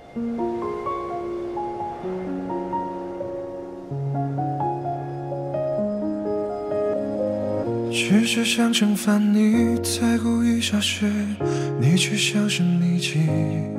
只是想惩罚你，在故意消失，你却销声匿迹。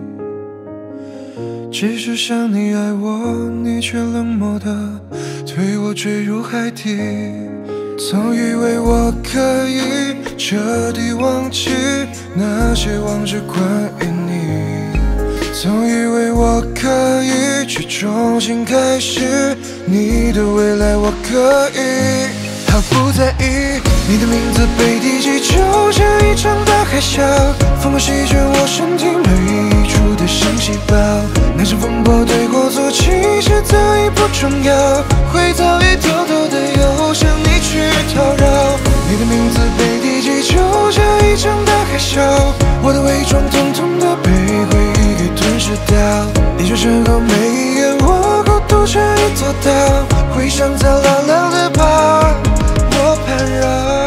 只是想你爱我，你却冷漠地推我坠入海底。总以为我可以彻底忘记那些往事关于你，总以为我可以去重新开始你的未来，我可以毫不在意你的名字被提及，就像一场大海啸，风暴席卷我身体每一处的生细胞。那场风波对或错，其实早已不重要，会早已偷偷的又向你去讨扰。你的名字被提及，就像一场大海啸，我的伪装统统的被回忆给吞噬掉。你转身后每一眼，我孤独却已做到，回想在牢牢的把我盘绕。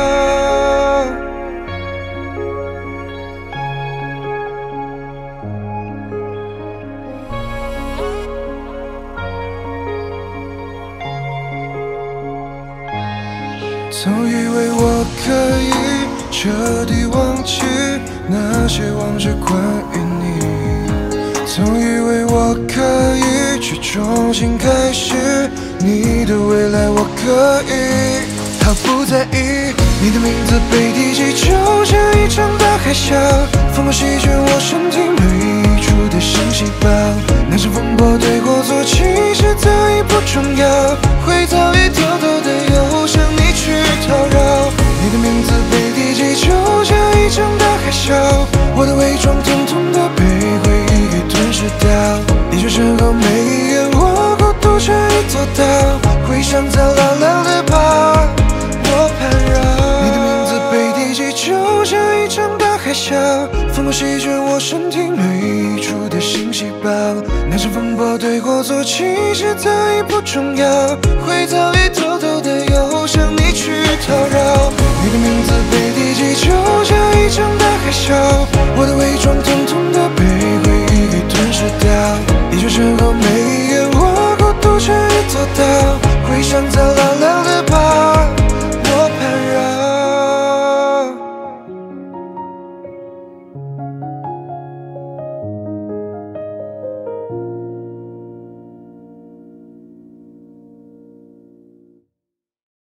总以为我可以彻底忘记那些往事关于你，总以为我可以去重新开始你的未来，我可以毫不在意你的名字被提及，就像一场大海啸，风暴席卷我身体每一处的生细胞。那场风波对或错，其实早已不重要，会早已偷偷的又向你去讨扰。你的名字被提及，就像一场大海啸，我的伪装统统的被回忆给吞噬掉。你转身后每一眼，我孤独却已做到，回想再牢牢的把我盘绕。你的名字被提及，就像一场大海啸，风暴席卷我身体每一处的生细胞。那场风波对或错，其实早已不重要，会早已偷偷的又向你去讨扰。你的